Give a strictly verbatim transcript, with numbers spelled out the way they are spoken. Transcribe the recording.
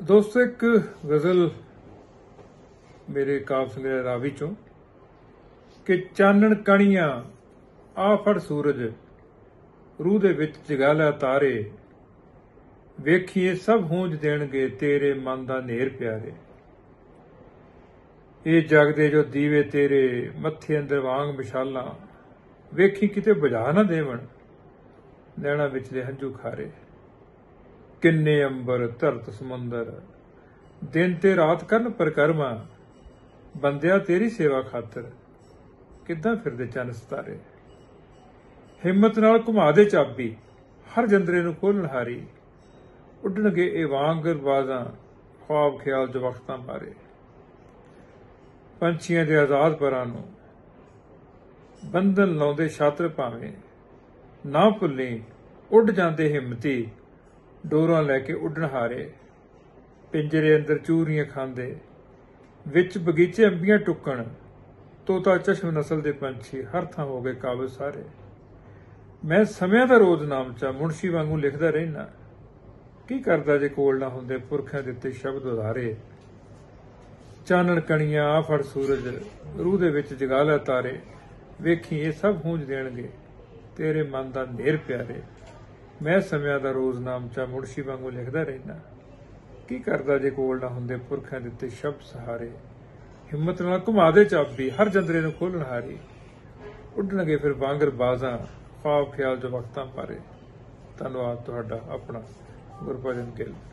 दोस्तों एक गज़ल मेरे काव संग्रह रावी चों कि चानण कणियां आ फड़ सूरज रूह दे विच जगा लै तारे वेखीए सब हूंज देणगे तेरे मन दा नेर प्यारे। ये जगदे जो दीवे तेरे मत्थे अंदर वांग मिशालां वेखी किते बुझा ना देवण नैणा विचले हंझू खारे। किन्ने अंबर धरत समुंदर दिन ते रात करन परकरमा बंदिया तेरी सेवा खातर किदां फिरदे चन सितारे। हिम्मत नाल घुमा दे चाबी हर जंदरे नूं खोलण हारी उड्डणगे ए वांगर बाजां ख्वाब ख्याल जो वक्तां बारे। पंछियां दे आजाद परां नूं बंधन लाउंदे छात्र भावें ना भुल्ली उड़ जांदे हिम्मती डोरां लैके उड्डण हारे। पिंजरे अंदर चूरियां खांदे विच बगीचे अंबियां टुकण तोता चश्म नस्ल दे पंछी हर थां हो गए काबिल सारे। मैं समियां दा रोज नामचा मुंशी वांगू लिखदा रहना की करदा जे कोल ना हुंदे पुरखां दित्ते शब्द उधारे। चानण कणियां आ फड़ सूरज रूह दे विच जगा लै तारे वेखी ये सब हूंज देणगे तेरे मन दा नेर प्यारे। मैं समियां दा रोज नामचा मुंशी वांगू लिखदा रहना की करदा जे कोल ना हुंदे पुरखां दित्ते शब्द सहारे। हिम्मत नाल घुमा दे चाबी हर जंदरे नूं खोलण हारी उड्डणगे फिर वांगर बाजां ख्वाब ख्याल जो वक्तां पारे। धन्नवाद तुहाडा अपना गुरभजन गिल।